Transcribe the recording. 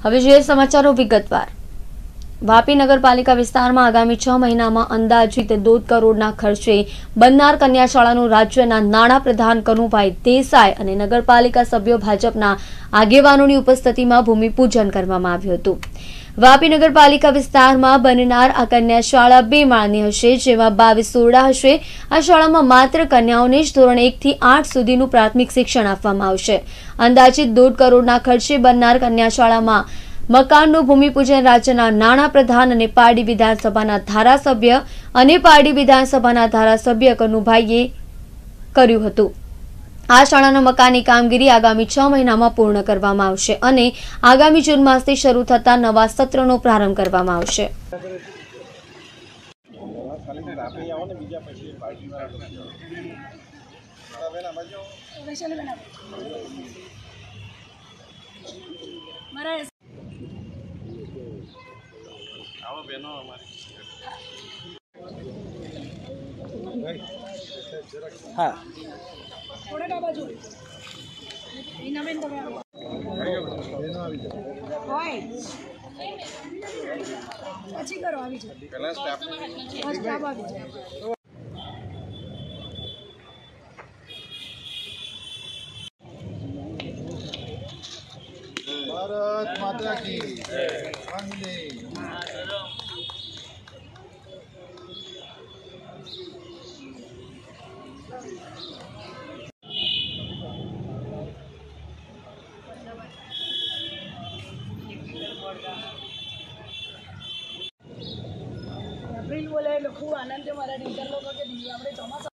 હવે જોઈએ સમાચારો વિગતવાર। વાપી નગરપાલિકા વિસ્તારમાં આગામી 6 મહિનામાં અંદાજિત 1.5 કરોડના ખર્ચે બનનાર કન્યાશાળાનું રાજ્યના નાણાં પ્રધાન કનુભાઈ દેસાઈ અને નગરપાલિકા સભ્યો ભાજપના આગેવાનોની ઉપસ્થિતિમાં ભૂમિપૂજન કરવામાં આવ્યું હતું। વાપી નગરપાલિકા વિસ્તારમાં બનનાર આ કન્યાશાળા 2 માળની હશે, જેમાં 22 ઓરડા હશે। આ શાળામાં માત્ર કન્યાઓને જ ધોરણ 1 થી 8 સુધીનું પ્રાથમિક શિક્ષણ આપવામાં આવશે। અંદાજિત 1.5 કરોડના ખર્ચે બનનાર કન્યાશાળામાં મકાનનું ભૂમિપૂજન રાજ્યના નાણાં પ્રધાન અને પારડી વિધાનસભાના ધારાસભ્ય કનુભાઈએ કર્યું હતું। આ શાળાના મકાનની કામગીરી આગામી 6 મહિનામાં પૂર્ણ કરવામાં આવશે અને આગામી જૂન માસથી શરૂ થતા નવા સત્રનો પ્રારંભ કરવામાં આવશે। हाँ भारत माता की वंदे। एप्रिल बोले खूब आनंद मराठी इतर लोग के दिल्ली